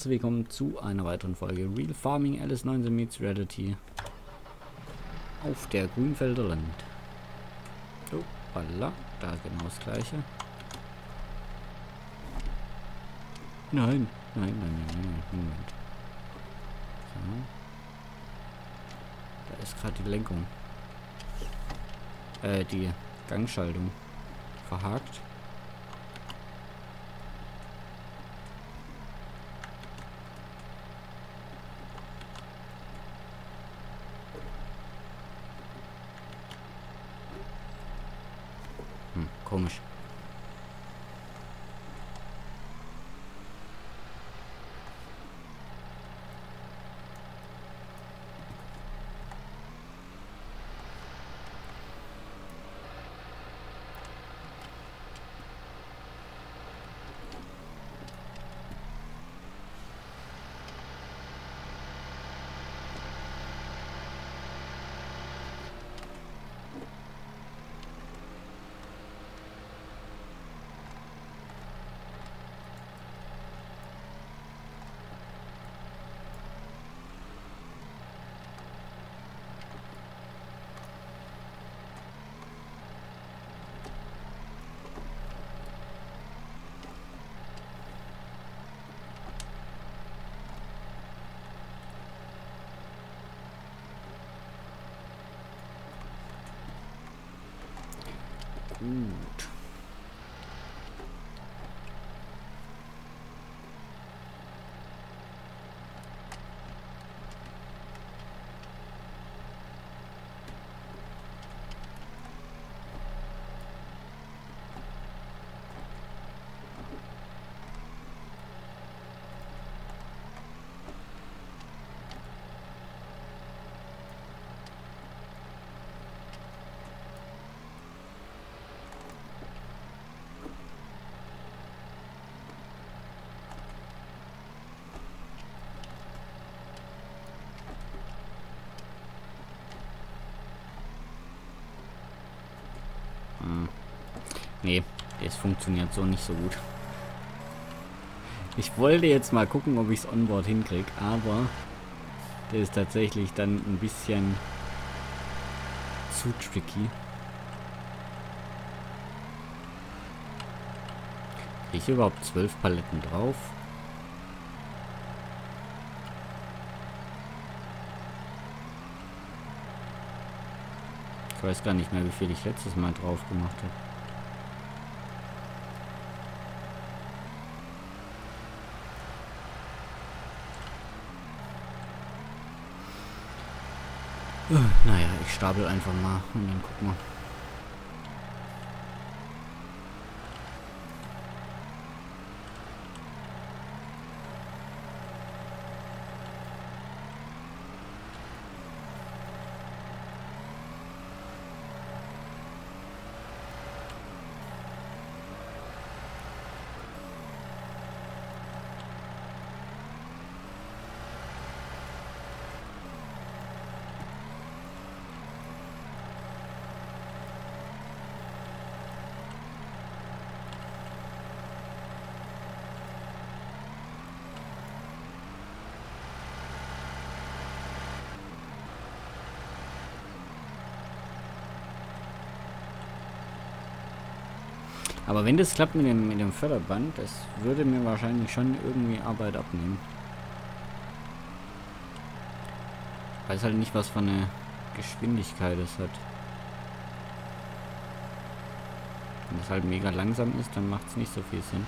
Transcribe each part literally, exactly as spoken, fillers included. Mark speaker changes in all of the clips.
Speaker 1: herzlich willkommen zu einer weiteren Folge Real Farming Alice neunzehn Meets Reality auf der Grünfelder Land. Oh, hoppala, da genau das gleiche. Nein, nein, nein, nein, nein, Moment. So. Da ist gerade die Lenkung. Äh, die Gangschaltung verhakt. Hm, komisch. Gut. Hm. Nee, es funktioniert so nicht so gut. Ich wollte jetzt mal gucken, ob ich es onboard hinkriege, aber der ist tatsächlich dann ein bisschen zu tricky. Kriege ich überhaupt zwölf Paletten drauf? Ich weiß gar nicht mehr, wie viel ich letztes Mal drauf gemacht habe. Naja, ich stapel einfach mal und dann gucken wir. Aber wenn das klappt mit dem, mit dem Förderband, das würde mir wahrscheinlich schon irgendwie Arbeit abnehmen. Ich weiß halt nicht, was für eine Geschwindigkeit es hat. Wenn es halt mega langsam ist, dann macht es nicht so viel Sinn.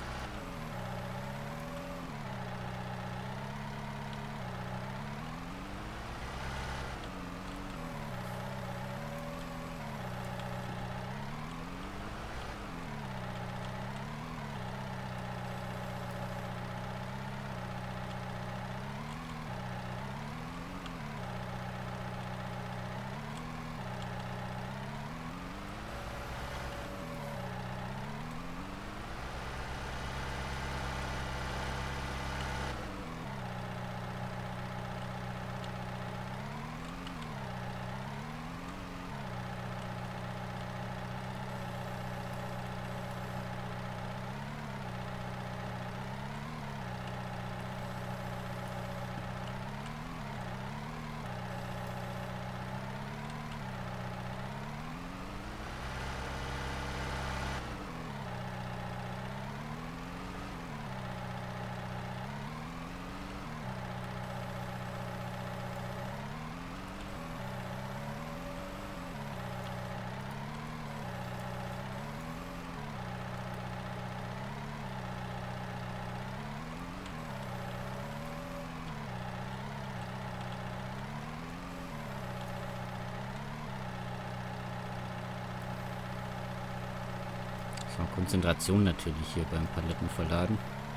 Speaker 1: So, Konzentration natürlich hier beim Palettenverladen.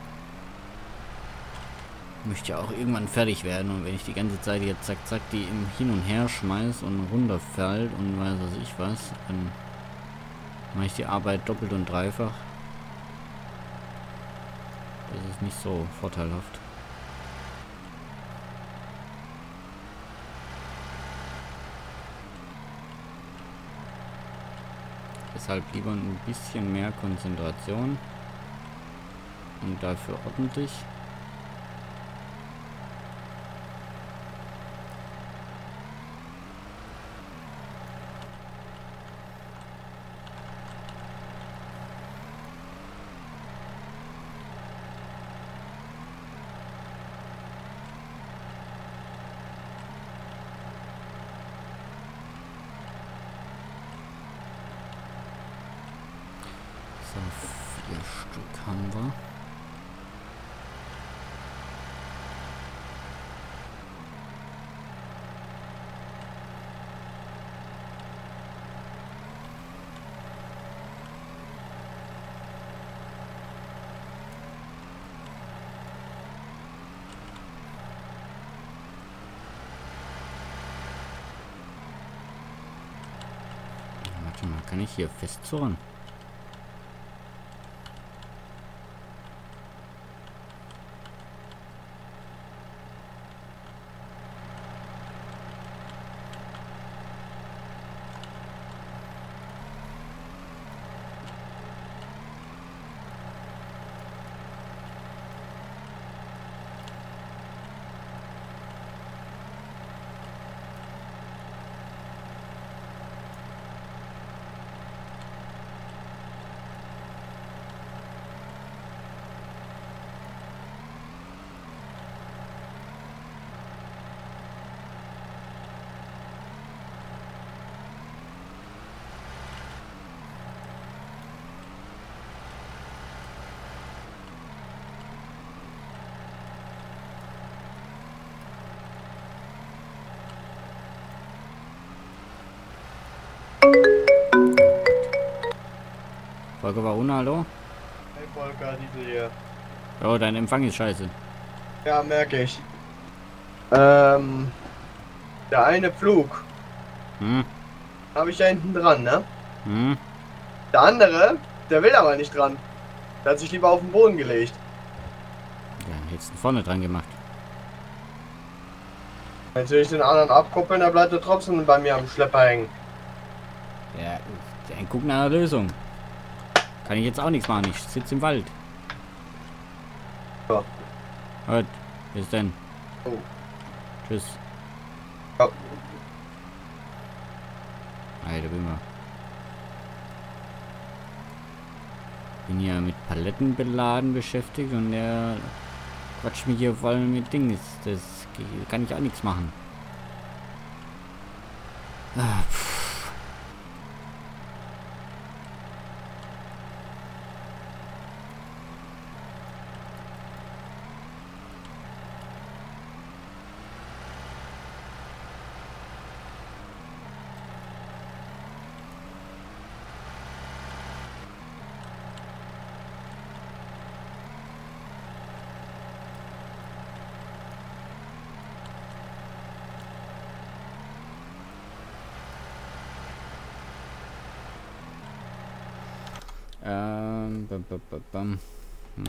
Speaker 1: Möchte ja auch irgendwann fertig werden, und wenn ich die ganze Zeit jetzt zack zack die im Hin und Her schmeiß und runterfällt und weiß was ich was, dann mache ich die Arbeit doppelt und dreifach. Das ist nicht so vorteilhaft. Deshalb lieber ein bisschen mehr Konzentration und dafür ordentlich. So, vier Stück haben wir. Warte mal, kann ich hier festzurren? Volker Varuna, hallo?
Speaker 2: Hey Volker, Diesel hier.
Speaker 1: Oh, dein Empfang ist scheiße.
Speaker 2: Ja, merke ich. Ähm, der eine Flug
Speaker 1: Hm?
Speaker 2: habe ich da hinten dran, ne?
Speaker 1: Hm?
Speaker 2: Der andere, der will aber nicht dran. Der hat sich lieber auf den Boden gelegt.
Speaker 1: Ja, hättest du vorne dran gemacht.
Speaker 2: Jetzt will ich den anderen abkuppeln, da bleibt er trotzdem bei mir am Schlepper hängen.
Speaker 1: Ja, dann guck nach einer Lösung. Kann ich jetzt auch nichts machen, ich sitze im Wald.
Speaker 2: Ja.
Speaker 1: Halt, bis denn.
Speaker 2: Oh.
Speaker 1: Tschüss.
Speaker 2: Ja.
Speaker 1: Alter, bin wir. Bin hier mit Paletten beladen beschäftigt und der quatscht mich hier voll mit Dingen. Das kann ich auch nichts machen. Ah, pff. Ähm, bam, bam, bam, bam. Hm.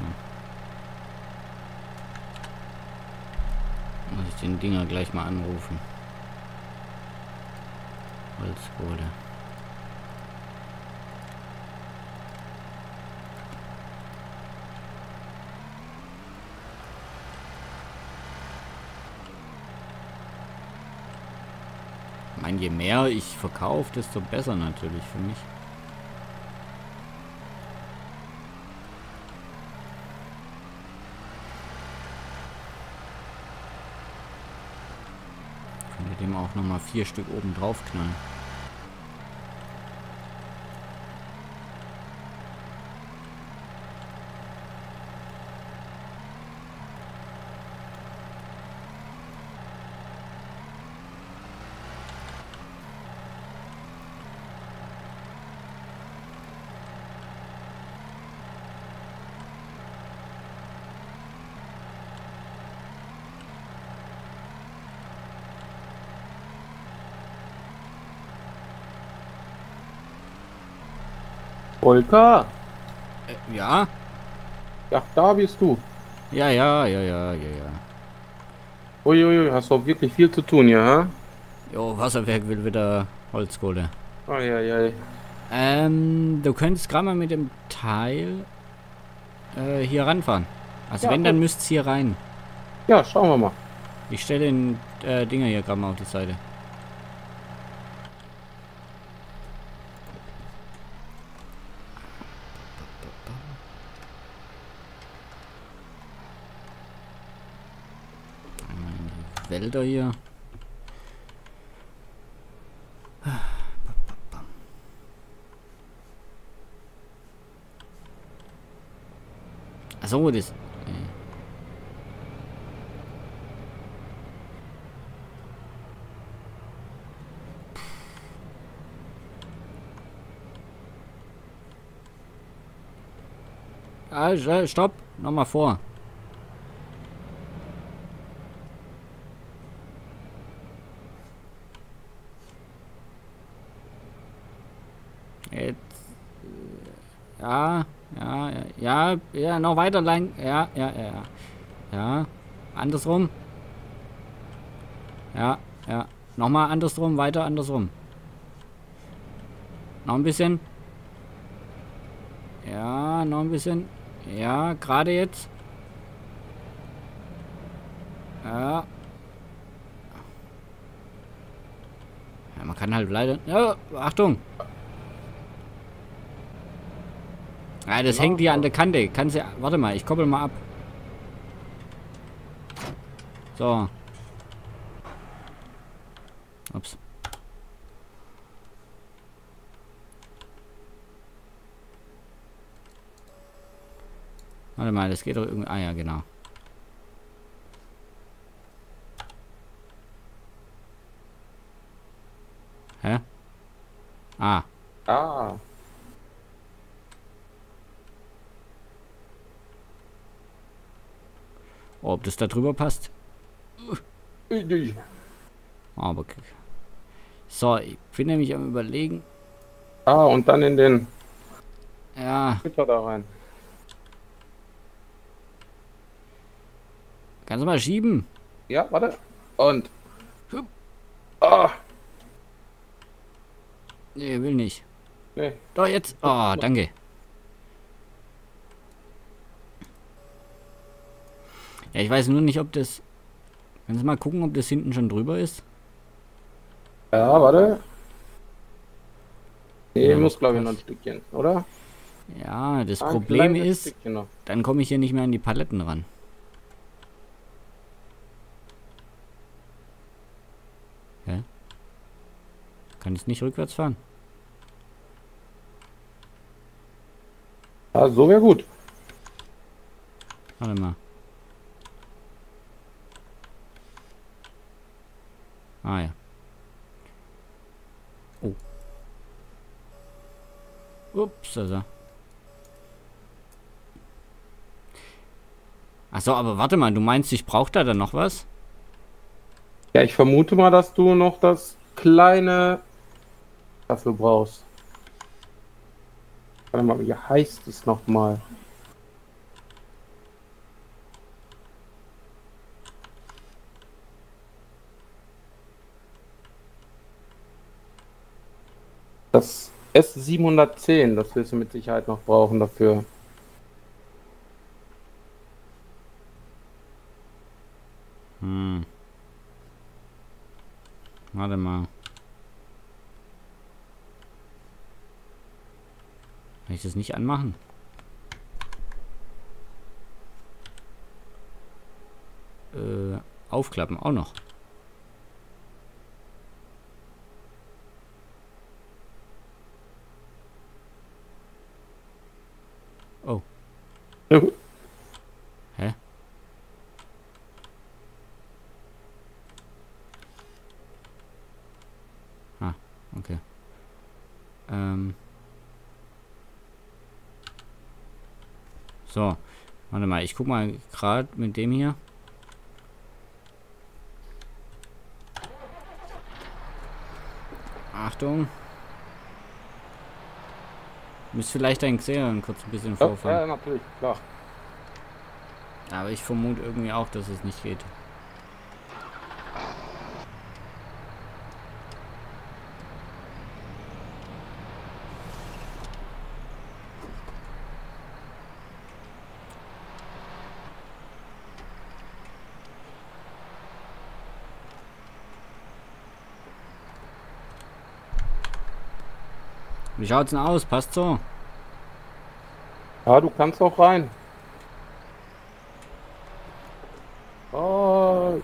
Speaker 1: Muss ich den Dinger gleich mal anrufen. Holzkohle. Ich meine, je mehr ich verkaufe, desto besser natürlich für mich. Dem auch noch mal vier Stück oben drauf knallen.
Speaker 3: Volker,
Speaker 1: Äh, ja?
Speaker 3: ja, da bist du.
Speaker 1: Ja, ja, ja, ja, ja, ja.
Speaker 3: Uiuiui, hast du wirklich viel zu tun, ja? Ha?
Speaker 1: Jo, Wasserwerk will wieder Holzkohle.
Speaker 3: Eieiei.
Speaker 1: Ähm, du könntest gerade mal mit dem Teil äh, hier ranfahren. Also
Speaker 3: Ja,
Speaker 1: wenn, dann
Speaker 3: gut.
Speaker 1: müsst ihr hier rein.
Speaker 3: Ja, schauen wir mal.
Speaker 1: Ich stelle den äh, Dinger hier gerade mal auf die Seite. Wälder hier. Achso, das. äh. Ah, sch- stopp! Nochmal vor. Jetzt. äh, Ja, ja, ja, ja, ja, noch weiter lang. Ja, ja, ja, ja. Ja, andersrum. Ja, ja. Nochmal andersrum, weiter andersrum. Noch ein bisschen. Ja, noch ein bisschen. Ja, gerade jetzt. Ja. Ja, man kann halt leider. Ja, Achtung! Ja, das hängt hier an der Kante. Kannst du. Warte mal, ich koppel mal ab. So. Ups. Warte mal, das geht doch irgendwie. Ah ja, genau. Hä? Ah.
Speaker 3: Ah,
Speaker 1: Ob das da drüber passt?
Speaker 3: ui.
Speaker 1: Aber. okay. So, ich bin nämlich am Überlegen.
Speaker 3: Ah, und dann in den
Speaker 1: Ja,
Speaker 3: Gitter da rein.
Speaker 1: kannst du mal schieben?
Speaker 3: Ja, warte. Und.
Speaker 1: Hup.
Speaker 3: Ah,
Speaker 1: Nee, will nicht.
Speaker 3: nee.
Speaker 1: Doch, jetzt. Oh, danke. Ja, ich weiß nur nicht, ob das. Kannst du mal gucken, ob das hinten schon drüber ist?
Speaker 3: Ja, warte. Nee,
Speaker 1: Ja,
Speaker 3: muss glaube ich
Speaker 1: passt.
Speaker 3: noch ein Stückchen, oder?
Speaker 1: Ja, das
Speaker 3: Ein
Speaker 1: Problem
Speaker 3: kleines
Speaker 1: ist,
Speaker 3: Stückchen noch.
Speaker 1: dann komme ich hier nicht mehr an die Paletten ran. Hä? Kann ich nicht rückwärts fahren?
Speaker 3: Ja, so wäre gut.
Speaker 1: Warte mal. Ah ja. Oh. Ups, also. Achso, aber warte mal, du meinst, ich brauche da dann noch was?
Speaker 3: Ja, ich vermute mal, dass du noch das kleine dafür brauchst. Warte mal, wie heißt es nochmal? Das S siebenhundertzehn, das wirst du mit Sicherheit noch brauchen dafür.
Speaker 1: Hm. Warte mal. Kann ich das nicht anmachen? Äh, aufklappen auch noch. Oh.
Speaker 3: Ja, gut.
Speaker 1: Hä? Ah, okay. Ähm. So. Warte mal, ich guck mal gerade mit dem hier. Achtung. Müsst vielleicht ein Xeon kurz ein bisschen
Speaker 3: Ja,
Speaker 1: vorfahren.
Speaker 3: ja, natürlich, klar.
Speaker 1: Aber ich vermute irgendwie auch, dass es nicht geht. Wie schaut's denn aus? Passt so?
Speaker 3: Ja, du kannst auch rein. Oh.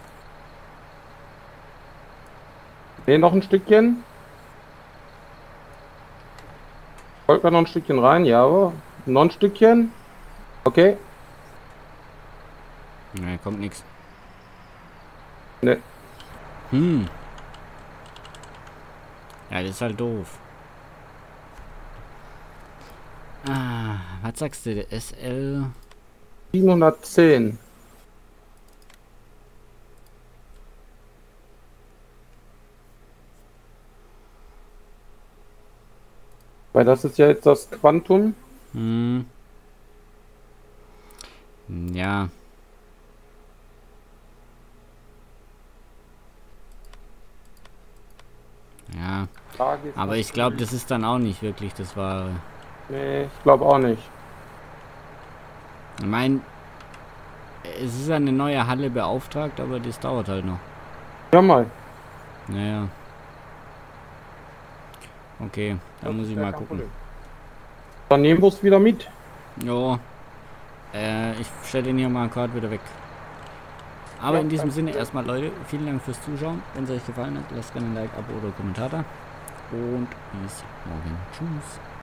Speaker 3: Nee, noch ein Stückchen. Folgt noch ein Stückchen rein, ja, aber noch ein Stückchen. Okay.
Speaker 1: Ne, kommt nichts.
Speaker 3: Ne.
Speaker 1: Hm. Ja, das ist halt doof. Ah, was sagst du? S L
Speaker 3: siebenhundertzehn. Weil das ist ja jetzt das Quantum.
Speaker 1: Hm. Ja. Ja.
Speaker 3: Frage ist
Speaker 1: Aber ich glaube, das ist dann auch nicht wirklich das Wahre.
Speaker 3: Nee, ich glaube auch nicht.
Speaker 1: Ich meine, es ist eine neue Halle beauftragt, aber das dauert halt noch.
Speaker 3: Ja mal.
Speaker 1: Naja. Okay, da muss ich mal gucken.
Speaker 3: Dann nehmen wir es wieder mit.
Speaker 1: Jo. Äh, ich stelle den hier mal gerade wieder weg. Aber
Speaker 3: Ja,
Speaker 1: in diesem
Speaker 3: kein
Speaker 1: Sinne
Speaker 3: Problem.
Speaker 1: erstmal Leute, vielen Dank fürs Zuschauen. Wenn es euch gefallen hat, lasst gerne ein Like, Abo oder Kommentar da. Und bis morgen. Tschüss.